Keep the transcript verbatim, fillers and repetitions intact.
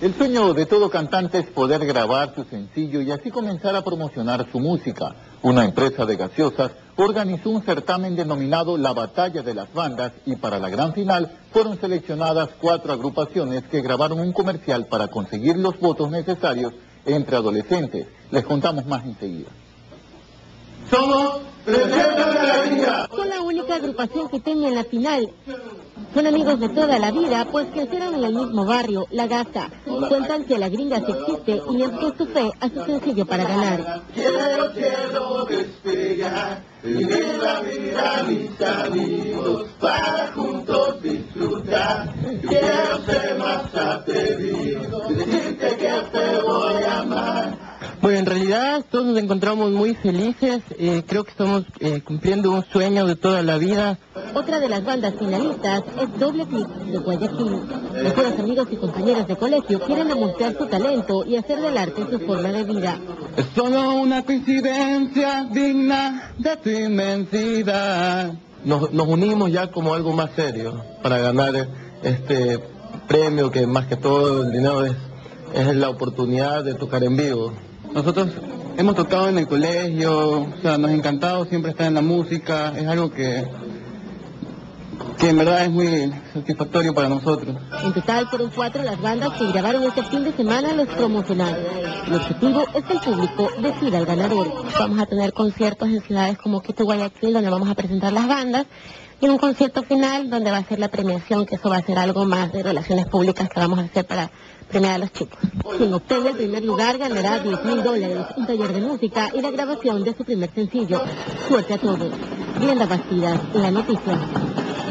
El sueño de todo cantante es poder grabar su sencillo y así comenzar a promocionar su música. Una empresa de gaseosas organizó un certamen denominado La Batalla de las Bandas y para la gran final fueron seleccionadas cuatro agrupaciones que grabaron un comercial para conseguir los votos necesarios entre adolescentes. Les contamos más enseguida. Somos Presenta de la Vida. Son la única agrupación que tenía en la final. Son amigos de toda la vida, pues crecieron en el mismo barrio, La Gaza. Cuentan que la gringa sí existe y han puesto fe a su sencillo para ganar. Quiero, quiero despegar, vivir la vida mis amigos, para juntos disfrutar. Quiero ser más atrevido, decirte que te voy a amar. Bueno, en realidad todos nos encontramos muy felices, eh, creo que estamos eh, cumpliendo un sueño de toda la vida. Otra de las bandas finalistas es Doble Clic de Guayaquil. Mejores amigos y compañeros de colegio quieren demostrar su talento y hacer del arte su forma de vida. Es solo una coincidencia digna de tu inmensidad. Nos, nos unimos ya como algo más serio para ganar este premio que más que todo el dinero es, es la oportunidad de tocar en vivo. Nosotros hemos tocado en el colegio, o sea, nos ha encantado siempre estar en la música, es algo que, que en verdad es muy satisfactorio para nosotros. En total fueron cuatro las bandas que grabaron este fin de semana los promocionales. El objetivo es que el público decida al ganador. Vamos a tener conciertos en ciudades como Quito, Guayaquil, donde vamos a presentar las bandas, y un concierto final donde va a ser la premiación, que eso va a ser algo más de relaciones públicas que vamos a hacer para premiar a los chicos. Quien obtenga el primer lugar ganará diez mil dólares, un taller de música y la grabación de su primer sencillo. Suerte a todos. Glenda Bastidas, La Noticia.